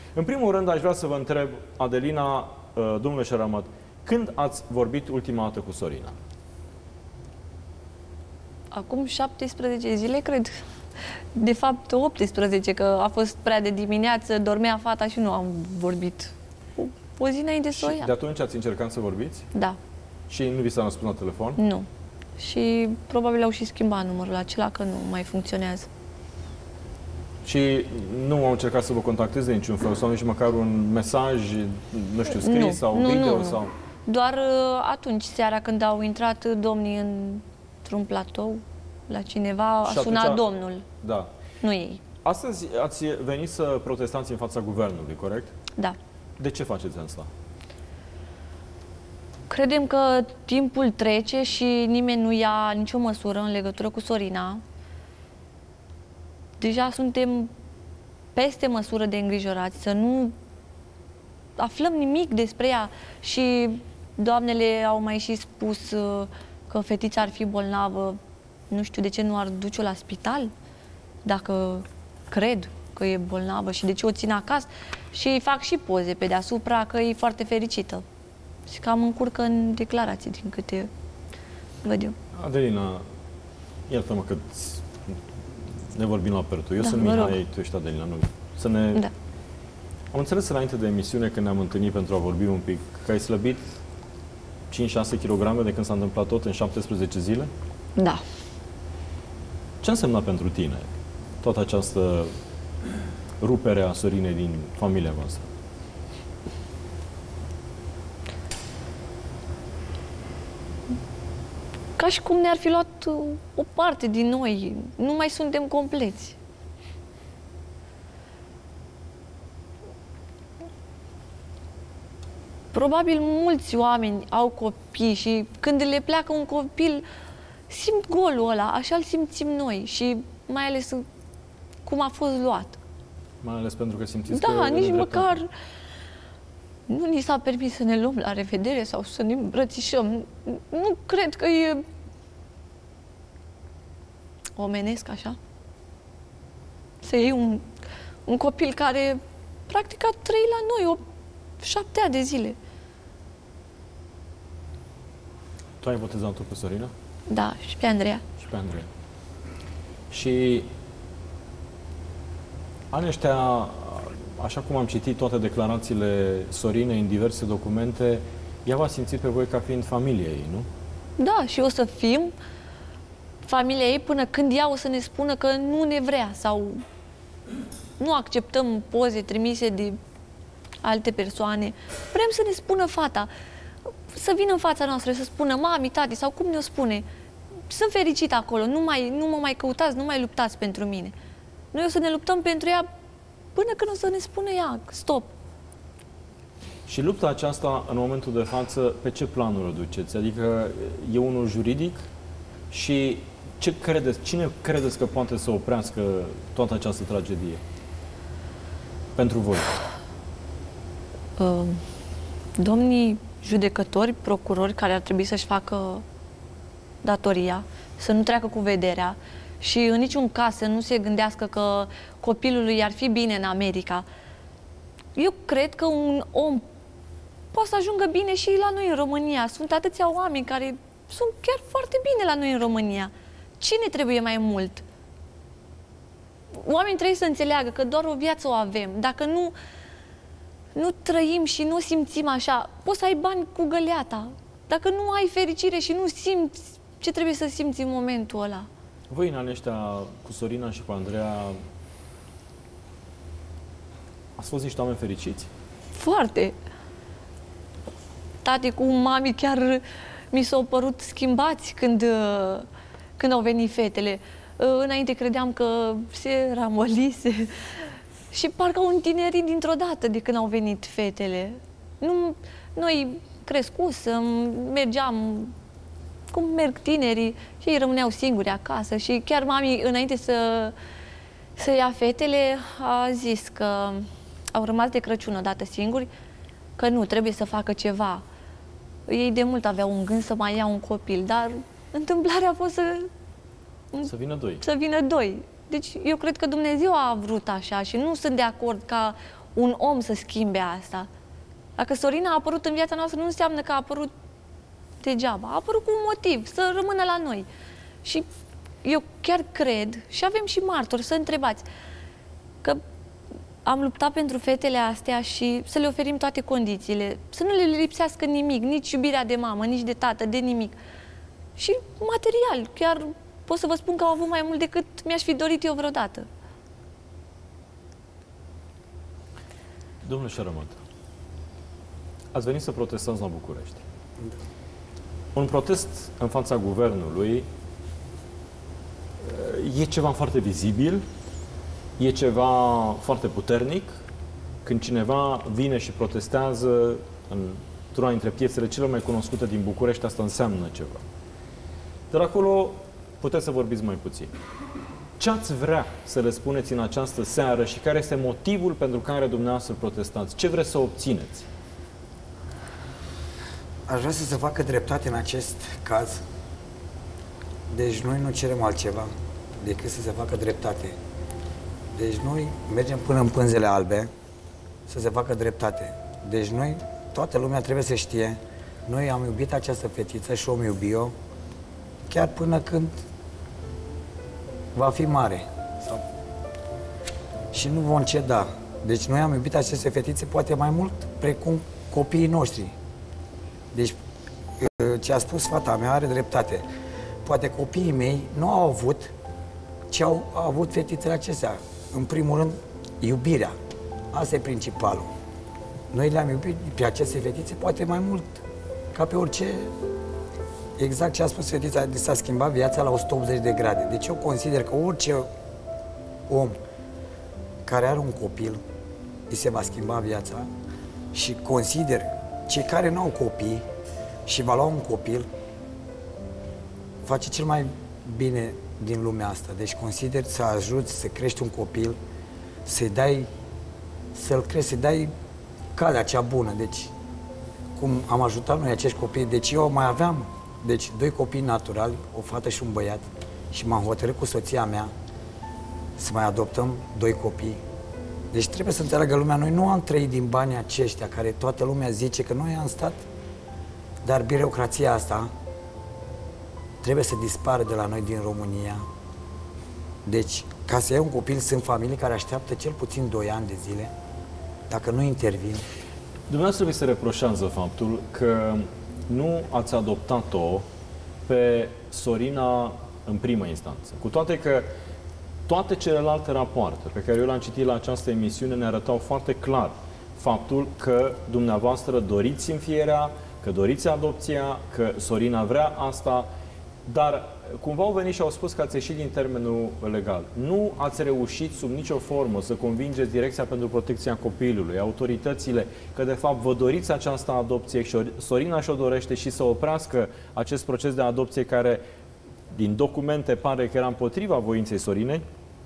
În primul rând, aș vrea să vă întreb, Adelina, domnule Șaramat, când ați vorbit ultima dată cu Sorina? Acum 17 zile, cred. De fapt, 18, că a fost prea de dimineață, dormea fata și nu am vorbit. O zi înainte să o ia. De atunci ați încercat să vorbiți? Da. Și nu vi s-a răspuns la telefon? Nu. Și probabil au și schimbat numărul acela, că nu mai funcționează. Și nu au încercat să vă contacteze de niciun fel? Sau nici măcar un mesaj, nu știu, scris sau video? Nu. Sau... Doar atunci, seara, când au intrat domnii într-un platou la cineva, a sunat domnul. Da. Nu ei. Astăzi ați venit să protestați în fața guvernului, corect? Da. De ce faceți asta? Credem că timpul trece și nimeni nu ia nicio măsură în legătură cu Sorina. Deja suntem peste măsură de îngrijorați, să nu aflăm nimic despre ea. Și doamnele au mai și spus că fetița ar fi bolnavă. Nu știu de ce nu ar duce-o la spital, dacă cred că e bolnavă, și de ce o țin acasă. Și îi fac și poze pe deasupra că e foarte fericită. Și cam încurcă în declarații, din câte văd eu. Adelina, iartă-mă că ne vorbim la apertul. Eu sunt Mihai, tu ești Adelina. Nu. Să ne... Da. Am înțeles înainte de emisiune, când ne-am întâlnit pentru a vorbi un pic, că ai slăbit 5-6 kg de când s-a întâmplat tot în 17 zile? Da. Ce însemna pentru tine toată această rupere a Sorinei din familia voastră? Ca și cum ne-ar fi luat o parte din noi. Nu mai suntem compleți. Probabil mulți oameni au copii și când le pleacă un copil, simt golul ăla, așa-l simțim noi și mai ales cum a fost luat. Mai ales pentru că simțiți că... Da, nici măcar nu ni s-a permis să ne luăm la revedere sau să ne îmbrățișăm. Nu cred că e omenesc așa. Să iei un copil care practic a trăit la noi 7 ani de zile. Tu ai botezat-o pe Sorina? Da, și pe Andreea. Și pe Andreea. Și anii ăștia, așa cum am citit toate declarațiile Sorinei în diverse documente, ea v-a simțit pe voi ca fiind familia ei, nu? Da, și o să fim familia ei până când ea o să ne spună că nu ne vrea sau nu acceptăm poze trimise de alte persoane. Vrem să ne spună fata, să vină în fața noastră, să spună mami, tati, sau cum ne-o spune. Sunt fericită acolo, nu mă mai căutați, nu mai luptați pentru mine. Noi o să ne luptăm pentru ea până când o să ne spună ea, stop. Și lupta aceasta, în momentul de față, pe ce planuri o duceți? Adică e unul juridic și cine credeți că poate să oprească toată această tragedie? Pentru voi? Domnii judecători, procurori, care ar trebui să-și facă datoria, să nu treacă cu vederea și în niciun caz să nu se gândească că copilului ar fi bine în America. Eu cred că un om poate să ajungă bine și la noi în România. Sunt atâția oameni care sunt chiar foarte bine la noi în România. Ce ne trebuie mai mult? Oamenii trebuie să înțeleagă că doar o viață o avem. Dacă nu trăim și nu simțim așa, poți să ai bani cu găleata. Dacă nu ai fericire și nu simți ce trebuie să simți în momentul ăla. Voi în anii ăștia cu Sorina și cu Andreea ați fost niște oameni fericiți? Foarte. Tati cu mami chiar mi s-au părut schimbați când au venit fetele. Înainte credeam că se ramolise și parcă au întinerit dintr-o dată de când au venit fetele. Noi crescusem, mergeam cum merg tinerii și ei rămâneau singuri acasă și chiar mami, înainte să ia fetele, a zis că au rămas de Crăciun odată singuri, că nu, trebuie să facă ceva. Ei de mult aveau un gând să mai ia un copil, dar întâmplarea a fost să vină doi. Să vină doi. Deci eu cred că Dumnezeu a vrut așa și nu sunt de acord ca un om să schimbe asta. Dacă Sorina a apărut în viața noastră, nu înseamnă că a apărut degeaba. A apărut cu un motiv, să rămână la noi. Și eu chiar cred, și avem și martori, să întrebați, că am luptat pentru fetele astea și să le oferim toate condițiile, să nu le lipsească nimic, nici iubirea de mamă, nici de tată, de nimic. Și material, chiar pot să vă spun că au avut mai mult decât mi-aș fi dorit eu vreodată. Domnule Șerământ, ați venit să protestați la București. Un protest în fața guvernului e ceva foarte vizibil, e ceva foarte puternic. Când cineva vine și protestează într-una dintre piețele cele mai cunoscute din București, asta înseamnă ceva. Dar acolo puteți să vorbiți mai puțin. Ce ați vrea să le spuneți în această seară și care este motivul pentru care dumneavoastră protestați? Ce vreți să obțineți? Aș vrea să se facă dreptate în acest caz. Deci noi nu cerem altceva decât să se facă dreptate. Deci noi mergem până în pânzele albe să se facă dreptate. Deci noi, toată lumea trebuie să știe, noi am iubit această fetiță și om iubi eu, chiar până când va fi mare. Și nu vom ceda. Deci noi am iubit aceste fetițe poate mai mult precum copiii noștri. Deci ce a spus fata mea are dreptate. Poate copiii mei nu au avut ce au avut fetițele acestea. În primul rând, iubirea. Asta e principalul. Noi le-am iubit pe aceste fetițe poate mai mult ca pe orice. Exact ce a spus fetița, s-a schimbat viața la 180 de grade. Deci eu consider că orice om care are un copil, îi se va schimba viața și consider cei care nu au copii și va lua un copil, face cel mai bine din lumea asta. Deci consider să ajuți să crești un copil, să-i dai, să-l crești, să-i dai calea cea bună. Deci, cum am ajutat noi acești copii, deci eu mai aveam, deci, 2 copii naturali, o fată și un băiat, și m-am hotărât cu soția mea să mai adoptăm 2 copii. Deci trebuie să înțeleagă lumea, noi nu am trăit din banii aceștia, care toată lumea zice că noi am stat, dar birocrația asta trebuie să dispară de la noi din România. Deci, ca să iei un copil, sunt familii care așteaptă cel puțin 2 ani de zile, dacă nu intervin. Dumneavoastră vi se reproșează faptul că nu ați adoptat-o pe Sorina în primă instanță. Cu toate că toate celelalte rapoarte pe care eu le-am citit la această emisiune ne arătau foarte clar faptul că dumneavoastră doriți înfierea, că doriți adopția, că Sorina vrea asta, dar cumva au venit și au spus că ați ieșit din termenul legal. Nu ați reușit sub nicio formă să convingeți Direcția pentru Protecția Copilului, autoritățile, că de fapt vă doriți această adopție și Sorina și-o dorește și să oprească acest proces de adopție care, din documente, pare că era împotriva voinței Sorinei?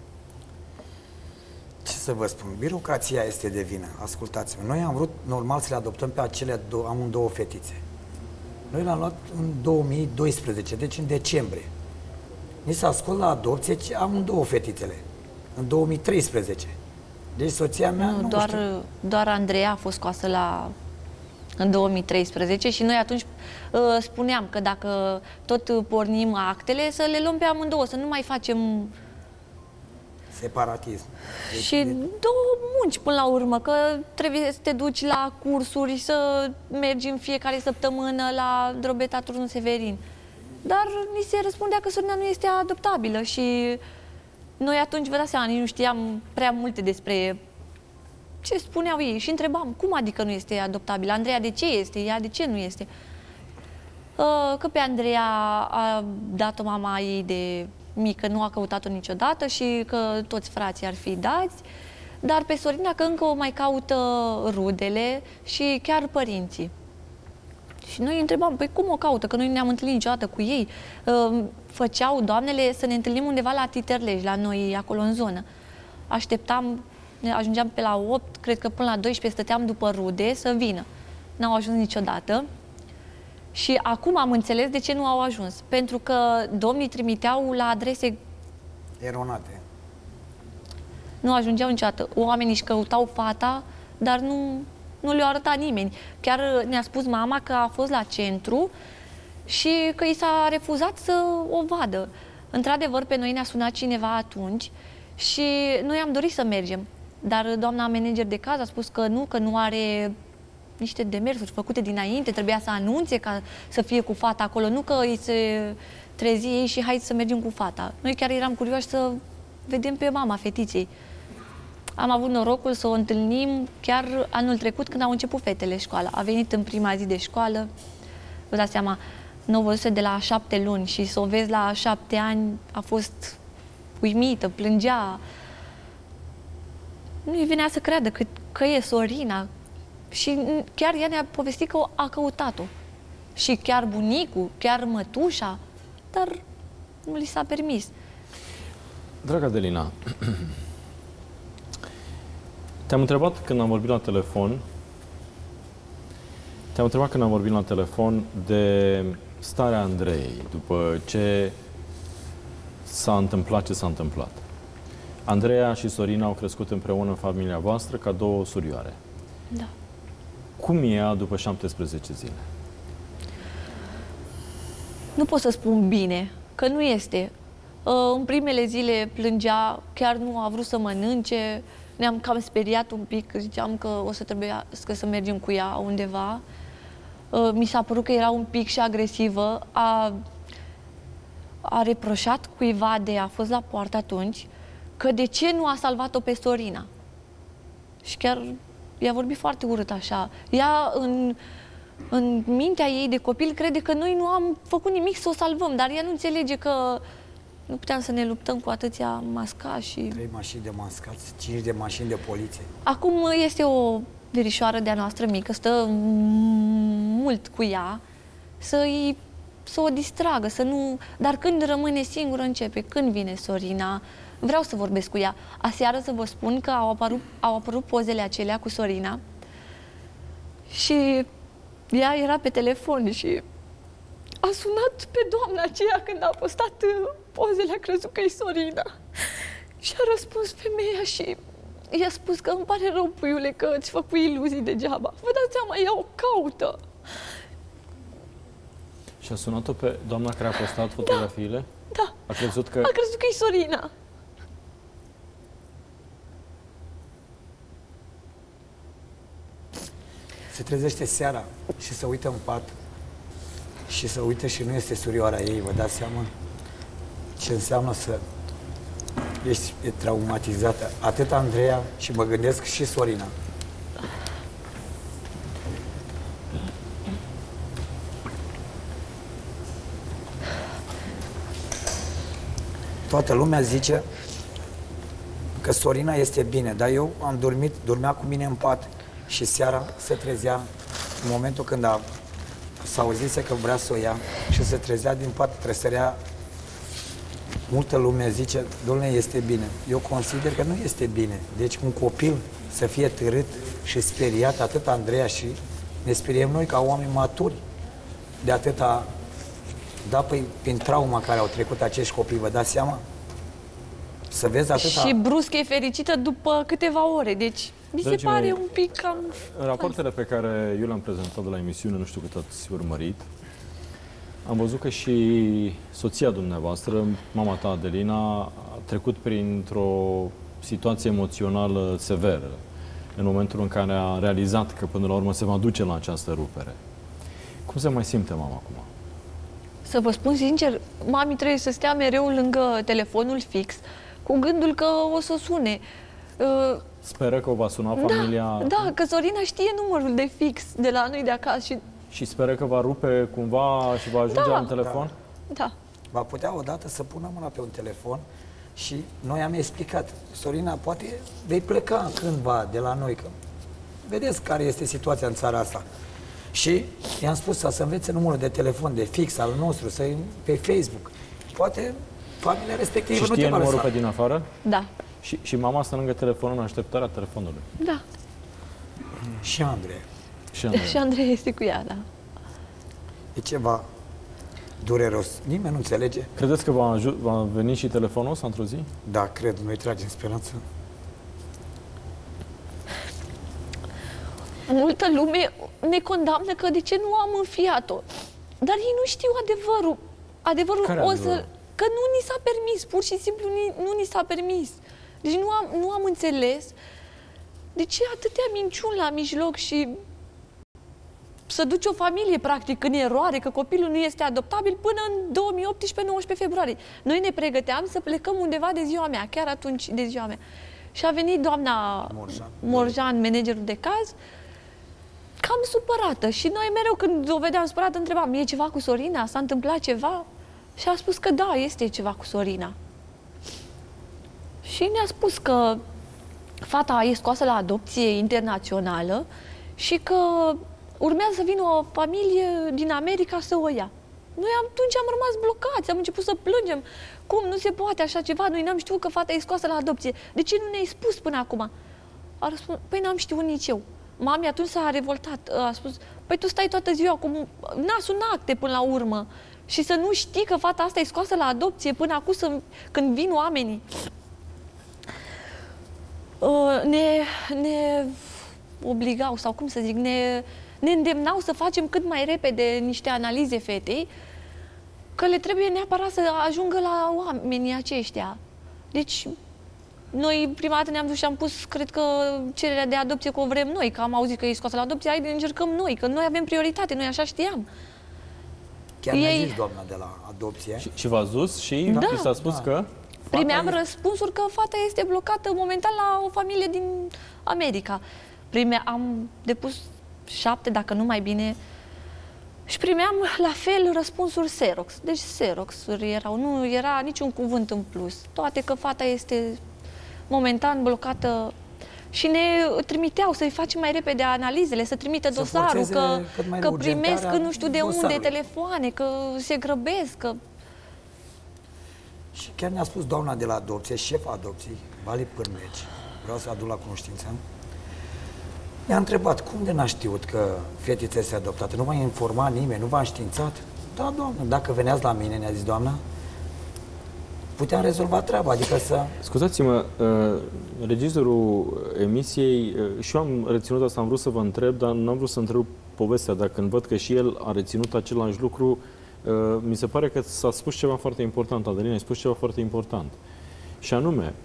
Ce să vă spun? Birocrația este de vină. Ascultați-mă. Noi am vrut normal să le adoptăm pe acele amândouă fetițe. Noi le-am luat în 2012, deci în decembrie. Ni s-a scos la adopție amândouă fetițele. În 2013. Deci soția mea nu doar Andreea a fost scoasă în 2013 și noi atunci spuneam că dacă tot pornim actele, să le luăm pe amândouă, să nu mai facem separatism. Deci, și două munci până la urmă, că trebuie să te duci la cursuri, să mergi în fiecare săptămână la Drobeta Turnul Severin. Dar ni se răspundea că Sorina nu este adoptabilă și noi atunci, vă dați seama, nici nu știam prea multe despre ce spuneau ei și întrebam, cum adică nu este adoptabilă? Andreea de ce este? Ea de ce nu este? Că pe Andreea a dat-o mama ei de mică, nu a căutat-o niciodată și că toți frații ar fi dați, dar pe Sorina că încă o mai caută rudele și chiar părinții. Și noi întrebam, păi cum o caută? Că noi nu ne-am întâlnit niciodată cu ei. Făceau doamnele să ne întâlnim undeva la Titerlej, la noi, acolo în zonă. Așteptam, ajungeam pe la 8, cred că până la 12 stăteam după rude să vină. N-au ajuns niciodată. Și acum am înțeles de ce nu au ajuns. Pentru că domnii trimiteau la adrese eronate. Nu ajungeau niciodată. Oamenii își căutau fata dar nu le-a arătat nimeni. Chiar ne-a spus mama că a fost la centru și că i s-a refuzat să o vadă. Într-adevăr, pe noi ne-a sunat cineva atunci și noi am dorit să mergem. Dar doamna manager de caz a spus că nu are niște demersuri făcute dinainte, trebuia să anunțe ca să fie cu fata acolo, nu că îi se trezi ei și hai să mergem cu fata. Noi chiar eram curioși să vedem pe mama fetiței. Am avut norocul să o întâlnim chiar anul trecut când au început fetele școala. A venit în prima zi de școală, vă dați seama, nu o văzuse de la 7 luni și să o vezi la 7 ani a fost uimită, plângea. Nu-i venea să creadă că e Sorina. Și chiar ea ne-a povestit că a căutat-o. Și chiar bunicul, chiar mătușa, dar nu li s-a permis. Dragă Adelina, te-am întrebat când am vorbit la telefon, de starea Andreei, după ce s-a întâmplat ce s-a întâmplat. Andreea și Sorina au crescut împreună în familia voastră ca două surioare. Da. Cum e ea după 17 zile? Nu pot să spun bine, că nu este. În primele zile plângea, chiar nu a vrut să mănânce, ne-am cam speriat un pic, ziceam că o să trebuiască să mergem cu ea undeva. Mi s-a părut că era un pic și agresivă, a reproșat cuiva a fost la poartă atunci, că de ce nu a salvat-o pe Sorina. Și chiar i-a vorbit foarte urât așa. Ea, în mintea ei de copil, crede că noi nu am făcut nimic să o salvăm, dar ea nu înțelege că nu puteam să ne luptăm cu atâția mascați și... 3 mașini de mascați, 5 de mașini de poliție. Acum este o verișoară de-a noastră mică, stă mult cu ea, să o distragă, să nu... Dar când rămâne singură, începe. Când vine Sorina, vreau să vorbesc cu ea. Aseară să vă spun că au apărut pozele acelea cu Sorina și ea era pe telefon și a sunat pe doamna aceea când a postat pozele, a crezut că e Sorina. Și a răspuns femeia și i-a spus că îmi pare rău, puiule, că îți făcui iluzii degeaba. Vă dați seama, ea o caută. Și a sunat-o pe doamna care a postat fotografiile? Da. A crezut că e Sorina. Se trezește seara și se uită în pat și se uită și nu este surioara ei, vă dați seama ce înseamnă să ești traumatizată. Atât Andreea și mă gândesc și Sorina. Toată lumea zice că Sorina este bine, dar eu am dormea cu mine în pat și seara se trezea, în momentul când s-a auzise că vrea să o ia și se trezea din pat, trăsărea. Multă lume zice, dom'le, este bine. Eu consider că nu este bine. Deci un copil să fie târât și speriat, atât Andreea și ne speriem noi ca oameni maturi de atâta, da, prin trauma care au trecut acești copii, vă dați seama? Să vezi atâta... Și brusc e fericită după câteva ore, deci mi se pare un pic cam... În rapoartele pe care eu le-am prezentat de la emisiune, nu știu cât ați urmărit, am văzut că și soția dumneavoastră, mama ta, Adelina, a trecut printr-o situație emoțională severă în momentul în care a realizat că până la urmă se va duce la această rupere. Cum se mai simte mama acum? Să vă spun sincer, mami trebuie să stea mereu lângă telefonul fix, cu gândul că o să sune. Speră că o va suna familia... Da, că Sorina știe numărul de fix de la noi de acasă și speră că va rupe cumva și va ajunge la un telefon? Da. Va putea odată să pună mâna pe un telefon și noi am explicat, Sorina, poate vei pleca cândva de la noi, că vedeți care este situația în țara asta. Și i-am spus să învețe numărul de telefon de fix al nostru, pe Facebook. Poate familia respectivă și nu te va lăsa. numărul pe din afară? Da. Și mama stă lângă telefonul în așteptarea telefonului? Da. Și Andrei. Și Andrei este cu ea, da. E ceva dureros. Nimeni nu înțelege. Credeți că va veni și telefonul ăsta într-o zi? Da, cred. Noi tragem speranță. multă lume ne condamnă că de ce nu am înfiat-o. Dar ei nu știu adevărul. Adevărul Care o adevărul? să... Că nu ni s-a permis, pur și simplu nu ni s-a permis. Deci nu am înțeles de ce atâtea minciuni la mijloc și să duci o familie, practic, în eroare, că copilul nu este adoptabil până în 2018, 19 februarie. Noi ne pregăteam să plecăm undeva de ziua mea, chiar atunci de ziua mea. Și a venit doamna Morjan, managerul de caz, cam supărată. Și noi mereu când o vedeam supărată, întrebam, e ceva cu Sorina? S-a întâmplat ceva? Și a spus că da, este ceva cu Sorina. Și ne-a spus că fata e scoasă la adopție internațională și că urmează să vină o familie din America să o ia. Noi atunci am rămas blocați, am început să plângem. Cum, nu se poate așa ceva? Noi n-am știut că fata e scoasă la adopție. De ce nu ne-ai spus până acum? A răspuns, păi n-am știut nici eu. Mami atunci s-a revoltat. A spus, păi tu stai toată ziua cu nasul în acte până la urmă și să nu știi că fata asta e scoasă la adopție până acum când vin oamenii. Ne obligau, sau cum să zic, ne îndemnau să facem cât mai repede niște analize fetei, că le trebuie neapărat să ajungă la oamenii aceștia. Deci, noi prima dată ne-am dus și am pus, cred că, cererea de adopție că o vrem noi, că am auzit că e scoasă la adopție, hai încercăm noi, că noi avem prioritate, noi așa știam. Chiar mi-a zis doamna de la adopție. Și v-ați dus și Da. s-a spus că... Primeam răspunsuri că fata este blocată momentan la o familie din America. Am depus 7, dacă nu mai bine, și primeam la fel răspunsuri Xerox. Deci Xerox-uri erau, nu era niciun cuvânt în plus. Toate că fata este momentan blocată și ne trimiteau să-i facem mai repede analizele, să trimită dosarul, că primesc nu știu de unde telefoane, că se grăbesc, că... Și chiar ne-a spus doamna de la adopție, șefa adopției, Vali Pârmeci, vreau să aduc la cunoștință, ne-a întrebat cum de n-a știut că fetița este adoptată, nu v-a informat nimeni, nu v-a înștiințat? Da, doamnă, dacă veneați la mine, ne-a zis doamna, puteam rezolva treaba, adică să... Scuzați-mă, regizorul emisiei, și eu am reținut asta, am vrut să vă întreb, dar n-am vrut să întreb povestea, dar când văd că și el a reținut același lucru, mi se pare că s-a spus ceva foarte important, Adelina, ai spus ceva foarte important. Și anume,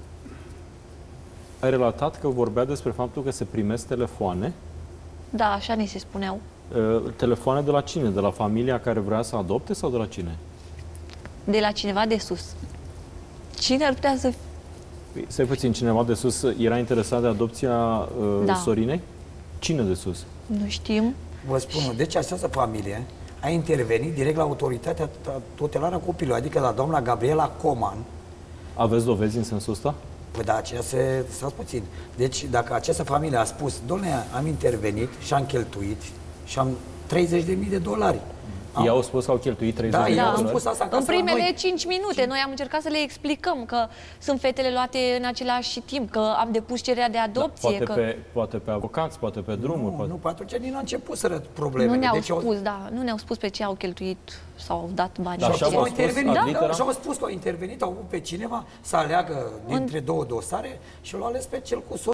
ai relatat că vorbea despre faptul că se primesc telefoane. Da, așa ni se spuneau. Telefoane de la cine? De la familia care vrea să adopte sau de la cine? De la cineva de sus. Cine ar putea să... Stai puțin, cineva de sus era interesat de adopția Sorinei? Cine de sus? Nu știm. Vă spun, deci această familie a intervenit direct la autoritatea tutelară copilului, adică la doamna Gabriela Coman. Aveți dovezi în sensul ăsta? Păi da, aceea stați puțin. Deci dacă această familie a spus, dom'le, am intervenit și am cheltuit și am $30.000. Ei au spus că au cheltuit 30 de au spus asta în primele 5 minute. Noi am încercat să le explicăm că sunt fetele luate în același timp, că am depus cererea de adopție. Da, poate pe avocați, poate pe drumuri. Nu, atunci nici nu a început să problemele. Nu ne-au spus, nu ne-au spus pe ce au cheltuit sau au dat bani. Da, și au spus că au intervenit, au avut pe cineva să aleagă dintre două dosare și l-au ales pe cel cu